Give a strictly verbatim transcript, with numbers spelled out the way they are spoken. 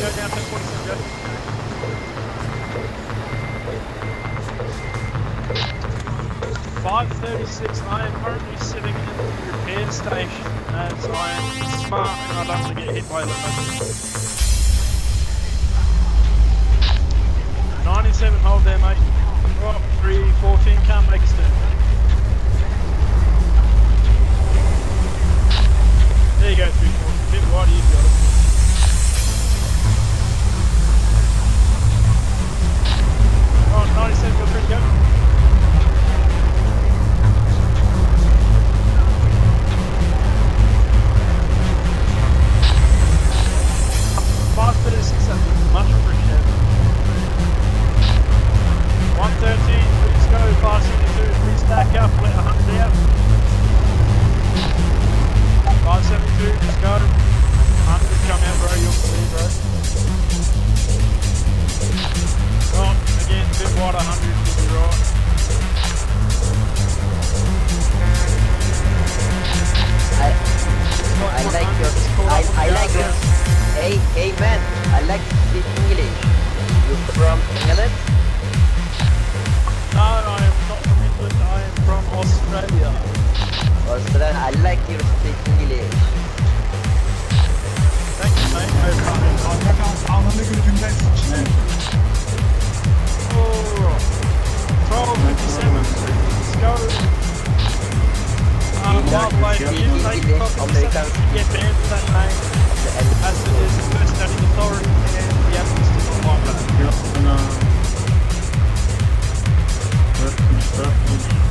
go down ten forty-seven, go. five thirty-six, I am currently sitting in the repair station as I am smart and I don't want to get hit by electricity. ninety-seven, hold there, mate. Drop, three, four, fin, can't make a step. There you go, three, four, bit wider, you've got it. Oh, ninety-seven, feel free to go. five thirty-six, that's much appreciated. one thirteen, please go, five seventy-two, please stack up, let one hundred out. five seventy-two, just go. one hundred come out, bro, you'll see, bro. Right, again, a bit wider, one hundred should be right. I, I like your, I, I like your, hey, hey man, I like to speak English. You from England? No, I am not from England, I am from Australia. Australia, I like your speak English. Thank you, mate. Anlamda götürmez içine. Oh, twelve fifty-seven, let's go. Um, wildlife, if they get banned for that name, as it is the first study authority and the evidence does not like that. Yok, ana. Dört, üç, dört, üç.